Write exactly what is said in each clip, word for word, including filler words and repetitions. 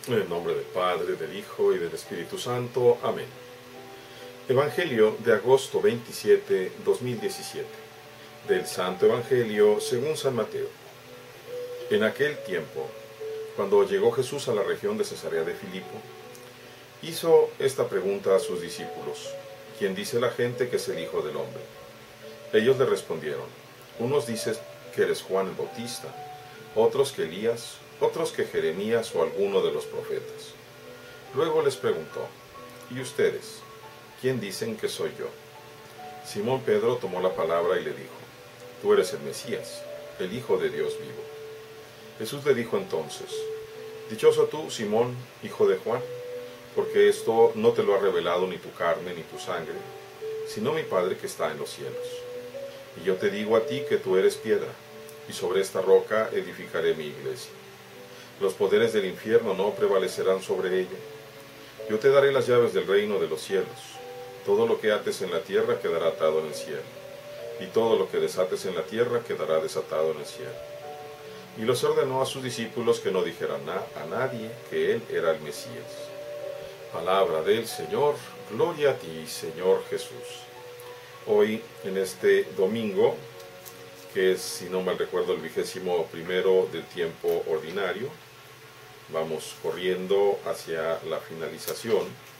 En el nombre del Padre, del Hijo y del Espíritu Santo. Amén. Evangelio de agosto veintisiete, dos mil diecisiete. Del Santo Evangelio según San Mateo. En aquel tiempo, cuando llegó Jesús a la región de Cesarea de Filipo, hizo esta pregunta a sus discípulos: ¿Quién dice la gente que es el Hijo del Hombre? Ellos le respondieron: unos dicen que eres Juan el Bautista, otros que Elías, otros que Jeremías o alguno de los profetas. Luego les preguntó: ¿y ustedes? ¿Quién dicen que soy yo? Simón Pedro tomó la palabra y le dijo: tú eres el Mesías, el Hijo de Dios vivo. Jesús le dijo entonces: dichoso tú, Simón, hijo de Juan, porque esto no te lo ha revelado ni tu carne ni tu sangre, sino mi Padre que está en los cielos. Y yo te digo a ti que tú eres piedra, y sobre esta roca edificaré mi iglesia. Los poderes del infierno no prevalecerán sobre ella. Yo te daré las llaves del reino de los cielos. Todo lo que ates en la tierra quedará atado en el cielo, y todo lo que desates en la tierra quedará desatado en el cielo. Y los ordenó a sus discípulos que no dijeran a nadie que él era el Mesías. Palabra del Señor. Gloria a ti, Señor Jesús. Hoy, en este domingo, que es, si no mal recuerdo, el vigésimo primero del tiempo ordinario, vamos corriendo hacia la finalización.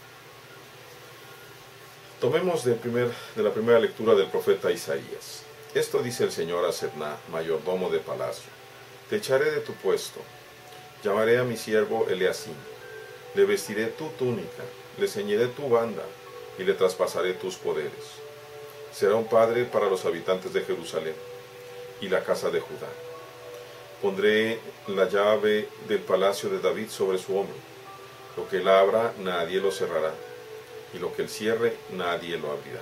Tomemos de, primer, de la primera lectura del profeta Isaías. Esto dice el Señor a Sedna, mayordomo de palacio: te echaré de tu puesto, llamaré a mi siervo Eleazim, le vestiré tu túnica, le ceñiré tu banda, y le traspasaré tus poderes. Será un padre para los habitantes de Jerusalén y la casa de Judá. Pondré la llave del palacio de David sobre su hombro. Lo que él abra, nadie lo cerrará, y lo que él cierre, nadie lo abrirá.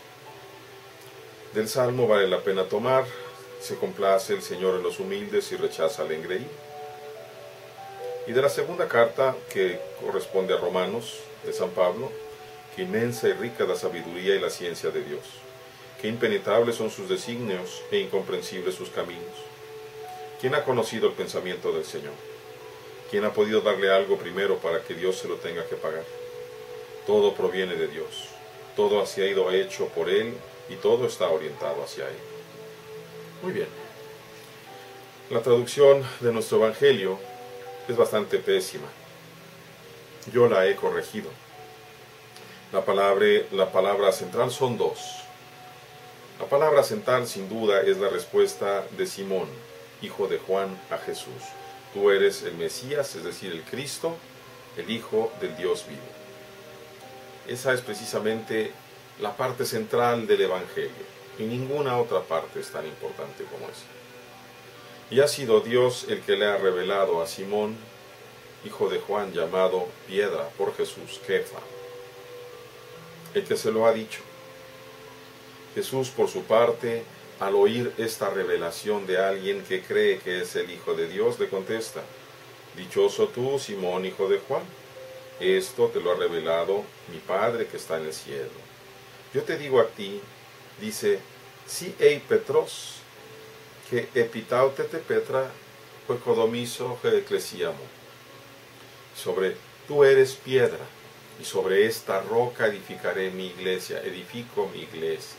Del Salmo vale la pena tomar: se complace el Señor en los humildes y rechaza al engreído. Y de la segunda carta, que corresponde a Romanos, de San Pablo: que inmensa y rica la sabiduría y la ciencia de Dios, que impenetrables son sus designios e incomprensibles sus caminos. ¿Quién ha conocido el pensamiento del Señor? ¿Quién ha podido darle algo primero para que Dios se lo tenga que pagar? Todo proviene de Dios, todo ha sido hecho por Él y todo está orientado hacia Él. Muy bien. La traducción de nuestro Evangelio es bastante pésima. Yo la he corregido. La palabra, la palabra central son dos. La palabra central, sin duda, es la respuesta de Simón, hijo de Juan, a Jesús: tú eres el Mesías, es decir, el Cristo, el Hijo del Dios vivo. Esa es precisamente la parte central del Evangelio, y ninguna otra parte es tan importante como esa. Y ha sido Dios el que le ha revelado a Simón, hijo de Juan, llamado piedra por Jesús, Kefa, el que se lo ha dicho. Jesús, por su parte, al oír esta revelación de alguien que cree que es el Hijo de Dios, le contesta: dichoso tú, Simón, hijo de Juan, esto te lo ha revelado mi Padre que está en el cielo. Yo te digo a ti, dice, si ei Petros, que epitautete Petra, oikodomiso que eclesiamo. Sobre tú eres piedra, y sobre esta roca edificaré mi iglesia, edifico mi iglesia.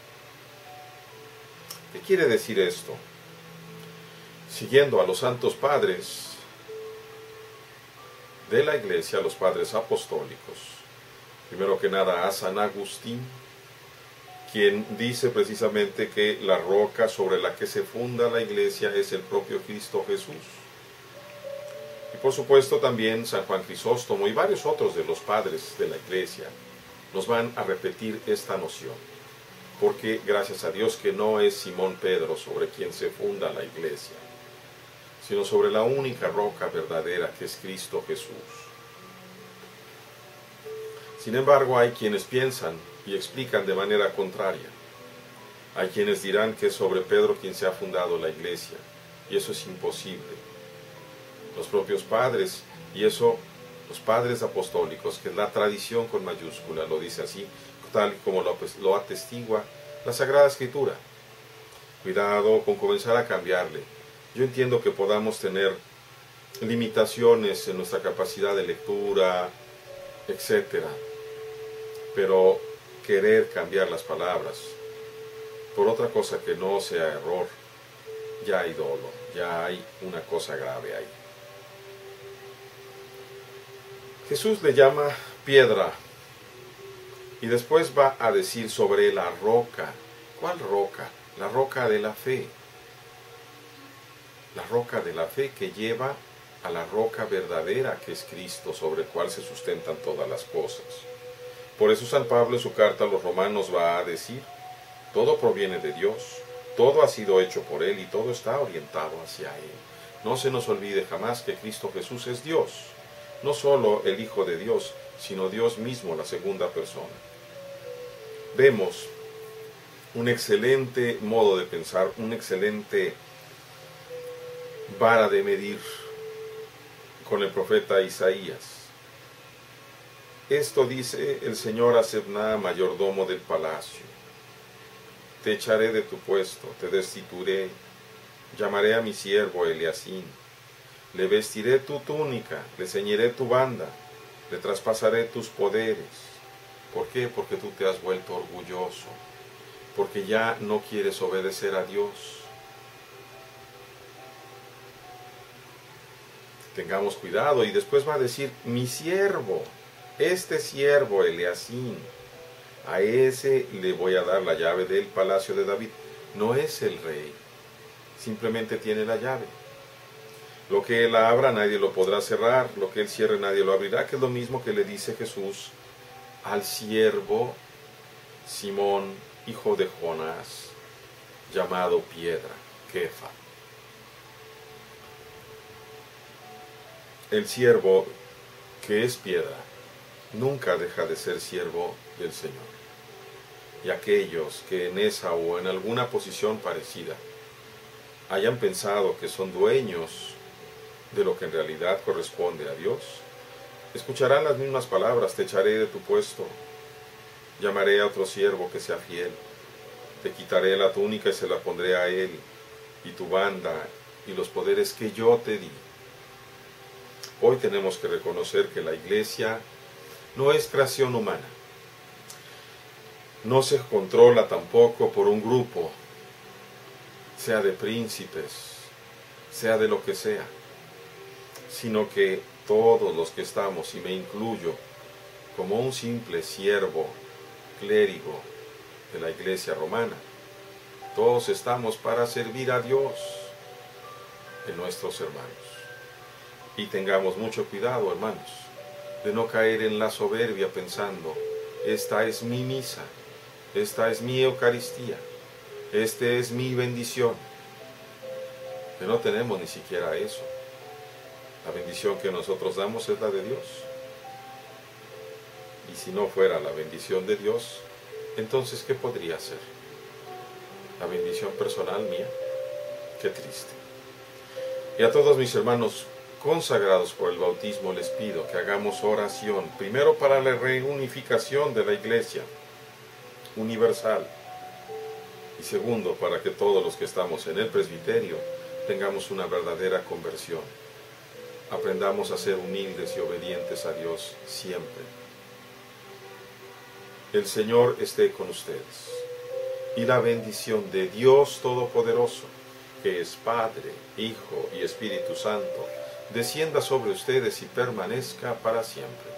¿Qué quiere decir esto? Siguiendo a los santos padres de la iglesia, los padres apostólicos, primero que nada a San Agustín, quien dice precisamente que la roca sobre la que se funda la iglesia es el propio Cristo Jesús. Y por supuesto también San Juan Crisóstomo y varios otros de los padres de la iglesia nos van a repetir esta noción, porque gracias a Dios que no es Simón Pedro sobre quien se funda la iglesia, sino sobre la única roca verdadera que es Cristo Jesús. Sin embargo, hay quienes piensan y explican de manera contraria. Hay quienes dirán que es sobre Pedro quien se ha fundado la iglesia, y eso es imposible. Los propios padres, y eso, los padres apostólicos, que es la tradición con mayúscula, lo dice así, tal como lo, lo atestigua la Sagrada Escritura. Cuidado con comenzar a cambiarle. Yo entiendo que podamos tener limitaciones en nuestra capacidad de lectura, etcétera. Pero querer cambiar las palabras por otra cosa que no sea error, ya hay dolo, ya hay una cosa grave ahí. Jesús le llama piedra y después va a decir sobre la roca. ¿Cuál roca? La roca de la fe. La roca de la fe que lleva a la roca verdadera que es Cristo, sobre el cual se sustentan todas las cosas. Por eso San Pablo en su carta a los romanos va a decir: todo proviene de Dios, todo ha sido hecho por Él y todo está orientado hacia Él. No se nos olvide jamás que Cristo Jesús es Dios, no solo el Hijo de Dios, sino Dios mismo, la segunda persona. Vemos un excelente modo de pensar, un excelente vara de medir con el profeta Isaías. Esto dice el Señor a Sebna, mayordomo del palacio: te echaré de tu puesto, te destituiré, llamaré a mi siervo Eliacín, le vestiré tu túnica, le ceñiré tu banda, le traspasaré tus poderes. ¿Por qué? Porque tú te has vuelto orgulloso, porque ya no quieres obedecer a Dios. Tengamos cuidado. Y después va a decir: mi siervo, este siervo Eliacín, a ese le voy a dar la llave del palacio de David. No es el rey, simplemente tiene la llave. Lo que él abra nadie lo podrá cerrar, lo que él cierre nadie lo abrirá, que es lo mismo que le dice Jesús al siervo Simón, hijo de Jonás, llamado piedra, Kefa. El siervo que es piedra nunca deja de ser siervo del Señor. Y aquellos que en esa o en alguna posición parecida hayan pensado que son dueños de lo que en realidad corresponde a Dios, escucharán las mismas palabras: te echaré de tu puesto, llamaré a otro siervo que sea fiel, te quitaré la túnica y se la pondré a él, y tu banda y los poderes que yo te di. Hoy tenemos que reconocer que la iglesia no es creación humana, no se controla tampoco por un grupo, sea de príncipes, sea de lo que sea, sino que todos los que estamos, y me incluyo, como un simple siervo, clérigo de la iglesia romana, todos estamos para servir a Dios en nuestros hermanos. Y tengamos mucho cuidado, hermanos, de no caer en la soberbia pensando: esta es mi misa, esta es mi Eucaristía, esta es mi bendición. Que no tenemos ni siquiera eso. La bendición que nosotros damos es la de Dios. Y si no fuera la bendición de Dios, entonces ¿qué podría ser? ¿La bendición personal mía? Qué triste. Y a todos mis hermanos consagrados por el bautismo les pido que hagamos oración, primero para la reunificación de la iglesia universal, y segundo para que todos los que estamos en el presbiterio tengamos una verdadera conversión. Aprendamos a ser humildes y obedientes a Dios siempre. El Señor esté con ustedes, y la bendición de Dios Todopoderoso, que es Padre, Hijo y Espíritu Santo, descienda sobre ustedes y permanezca para siempre.